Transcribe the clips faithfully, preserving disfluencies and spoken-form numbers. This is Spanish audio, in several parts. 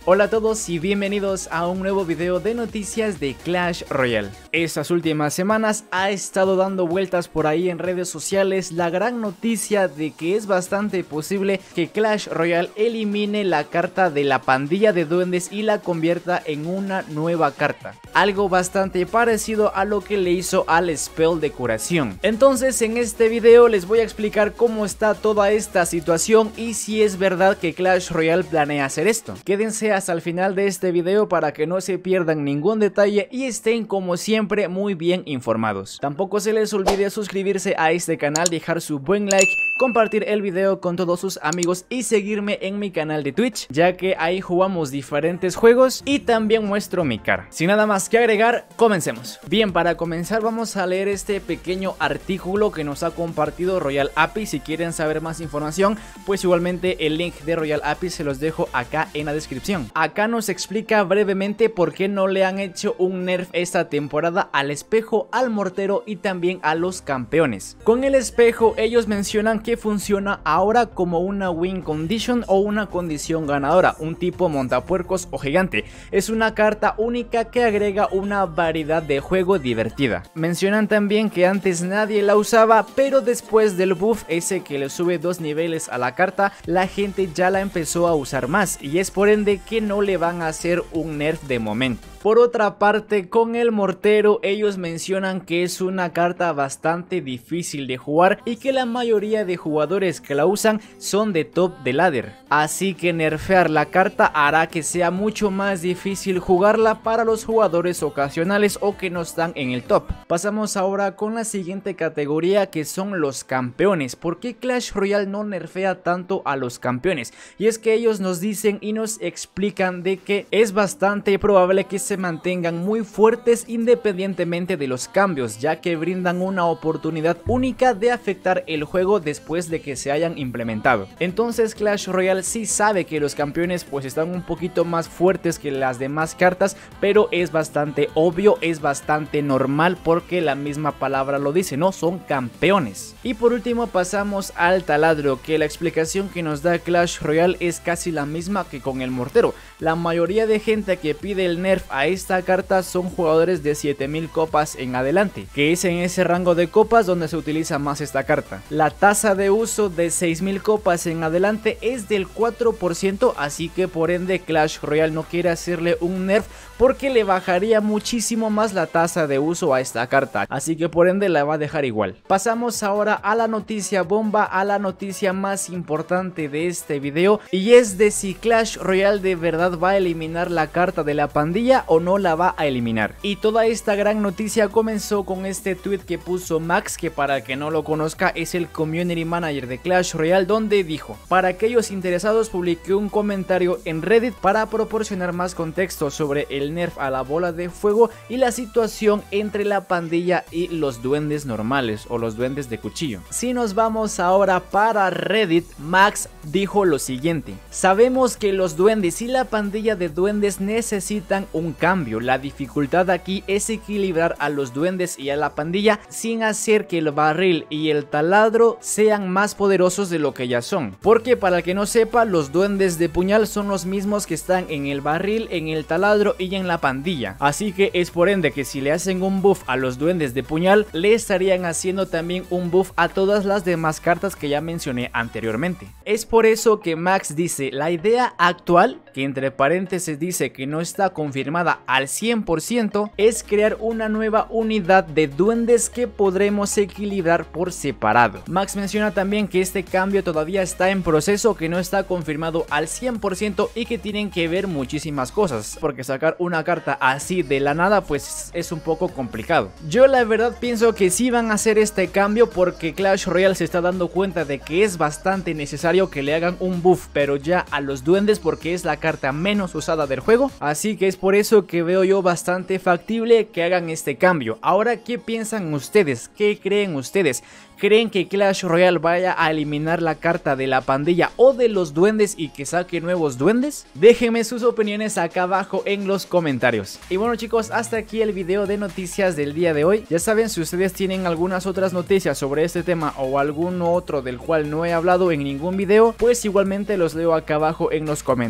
Hola a todos y bienvenidos a un nuevo video de noticias de Clash Royale. Estas últimas semanas ha estado dando vueltas por ahí en redes sociales la gran noticia de que es bastante posible que Clash Royale elimine la carta de la pandilla de duendes y la convierta en una nueva carta. Algo bastante parecido a lo que le hizo al spell de curación. Entonces en este video les voy a explicar cómo está toda esta situación y si es verdad que Clash Royale planea hacer esto. Quédense hasta el final de este video para que no se pierdan ningún detalle y estén como siempre muy bien informados. Tampoco se les olvide suscribirse a este canal, dejar su buen like, compartir el video con todos sus amigos y seguirme en mi canal de Twitch, ya que ahí jugamos diferentes juegos y también muestro mi cara. Sin nada más que agregar, comencemos. Bien, para comenzar vamos a leer este pequeño artículo que nos ha compartido Royal A P I. Si quieren saber más información, pues igualmente el link de Royal A P I se los dejo acá en la descripción. Acá nos explica brevemente por qué no le han hecho un nerf esta temporada al espejo, al mortero y también a los campeones. Con el espejo ellos mencionan que funciona ahora como una win condition o una condición ganadora, un tipo montapuercos o gigante. Es una carta única que agrega una variedad de juego divertida. Mencionan también que antes nadie la usaba, pero después del buff ese que le sube dos niveles a la carta, la gente ya la empezó a usar más y es por ende que no le van a hacer un nerf de momento. Por otra parte, con el mortero ellos mencionan que es una carta bastante difícil de jugar y que la mayoría de jugadores que la usan son de top de ladder, así que nerfear la carta hará que sea mucho más difícil jugarla para los jugadores ocasionales o que no están en el top. Pasamos ahora con la siguiente categoría, que son los campeones. ¿Por qué Clash Royale no nerfea tanto a los campeones? Y es que ellos nos dicen y nos explican de que es bastante probable que se mantengan muy fuertes independientemente de los cambios, ya que brindan una oportunidad única de afectar el juego después de que se hayan implementado. Entonces Clash Royale sí sabe que los campeones pues están un poquito más fuertes que las demás cartas, pero es bastante obvio, es bastante normal porque la misma palabra lo dice, ¿no? Son campeones. Y por último pasamos al taladro, que la explicación que nos da Clash Royale es casi la misma que con el mortero. La mayoría de gente que pide el nerf a esta carta son jugadores de siete mil copas en adelante, que es en ese rango de copas donde se utiliza más esta carta. La tasa de uso de seis mil copas en adelante es del cuatro por ciento, así que por ende Clash Royale no quiere hacerle un nerf porque le bajaría muchísimo más la tasa de uso a esta carta, así que por ende la va a dejar igual. Pasamos ahora a la noticia bomba, a la noticia más importante de este video, y es de si Clash Royale de verdad va a eliminar la carta de la pandilla o no la va a eliminar. Y toda esta gran noticia comenzó con este tweet que puso Max, que para el que no lo conozca es el community manager de Clash Royale, donde dijo: para aquellos interesados publiqué un comentario en Reddit para proporcionar más contexto sobre el nerf a la bola de fuego y la situación entre la pandilla y los duendes normales o los duendes de cuchillo. Si nos vamos ahora para Reddit, Max dijo lo siguiente: sabemos que los duendes y la pandilla de duendes necesitan un cambio. La dificultad aquí es equilibrar a los duendes y a la pandilla sin hacer que el barril y el taladro sean más poderosos de lo que ya son, porque para el que no sepa, los duendes de puñal son los mismos que están en el barril, en el taladro y en la pandilla, así que es por ende que si le hacen un buff a los duendes de puñal, le estarían haciendo también un buff a todas las demás cartas que ya mencioné anteriormente. Es por eso que Max dice: la idea actual, que entre paréntesis dice que no está confirmada al cien por ciento, es crear una nueva unidad de duendes que podremos equilibrar por separado. Max menciona también que este cambio todavía está en proceso, que no está confirmado al cien por ciento y que tienen que ver muchísimas cosas, porque sacar una carta así de la nada pues es un poco complicado. Yo la verdad pienso que sí van a hacer este cambio porque Clash Royale se está dando cuenta de que es bastante necesario que le hagan un buff, pero ya a los duendes, porque es la carta menos usada del juego, así que es por eso que veo yo bastante factible que hagan este cambio. Ahora, ¿qué piensan ustedes? ¿Qué creen ustedes? ¿Creen que Clash Royale vaya a eliminar la carta de la pandilla o de los duendes y que saque nuevos duendes? Déjenme sus opiniones acá abajo en los comentarios. Y bueno chicos, hasta aquí el video de noticias del día de hoy. Ya saben, si ustedes tienen algunas otras noticias sobre este tema o alguno otro del cual no he hablado en ningún video, pues igualmente los leo acá abajo en los comentarios. Yo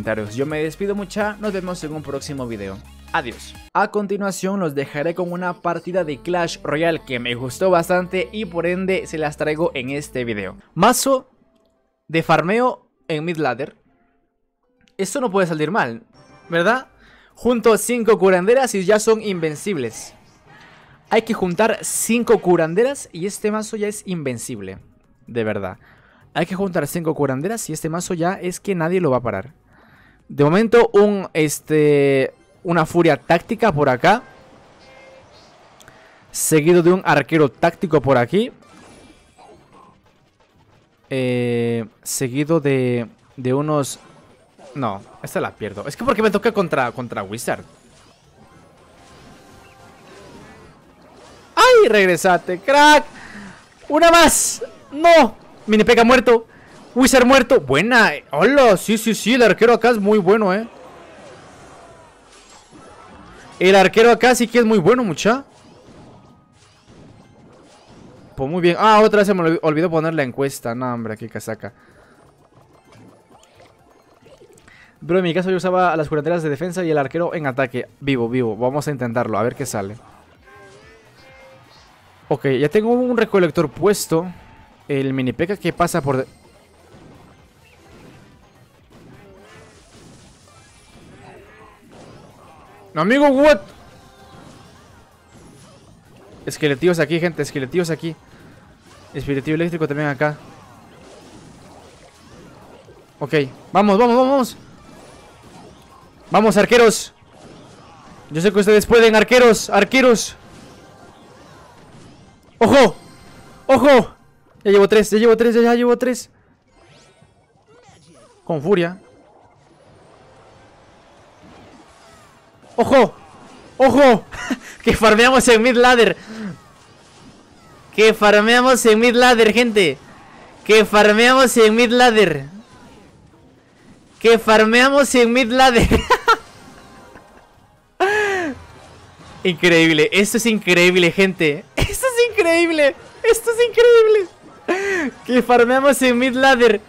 me despido mucha, nos vemos en un próximo video. Adiós. A continuación los dejaré con una partida de Clash Royale que me gustó bastante y por ende se las traigo en este video. Mazo de farmeo en mid ladder. Esto no puede salir mal, ¿verdad? Junto cinco curanderas y ya son invencibles. Hay que juntar cinco curanderas y este mazo ya es invencible. De verdad. Hay que juntar cinco curanderas y este mazo ya es que nadie lo va a parar. De momento un este una furia táctica por acá. Seguido de un arquero táctico por aquí. Eh, seguido de, de unos... No, esta la pierdo. Es que porque me toca contra, contra Wizard. ¡Ay! Regresate, crack. Una más. No. Mini P K muerto. Wizard muerto. Buena. Hola. Sí, sí, sí. El arquero acá es muy bueno, eh. El arquero acá sí que es muy bueno, mucha. Pues muy bien. Ah, otra vez se me olvidó poner la encuesta. No, hombre, qué casaca. Pero en mi caso yo usaba a las curanderas de defensa y el arquero en ataque. Vivo, vivo. Vamos a intentarlo, a ver qué sale. Ok, ya tengo un recolector puesto. El mini P K que pasa por... De... No, amigo, what? Esqueletivos aquí, gente, esqueletivos aquí. Espiritivo eléctrico también acá. Ok, vamos, vamos, vamos. Vamos, arqueros. Yo sé que ustedes pueden, arqueros, arqueros. ¡Ojo! ¡Ojo! Ya llevo tres, ya llevo tres, ya llevo tres. Con furia. ¡Ojo! ¡Ojo! Que farmeamos en mid ladder. Que farmeamos en mid ladder, gente. Que farmeamos en mid ladder. Que farmeamos en mid ladder. Increíble, esto es increíble, gente. Esto es increíble. Esto es increíble. Que farmeamos en mid ladder.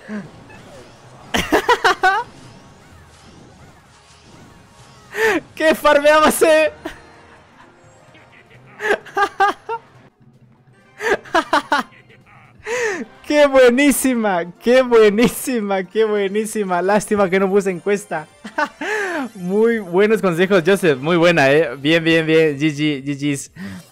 Que farmeamos en... ¡Qué buenísima! ¡Qué buenísima! ¡Qué buenísima! Lástima que no puse encuesta. Muy buenos consejos, Joseph. Muy buena, eh. Bien, bien, bien. G G, G G's.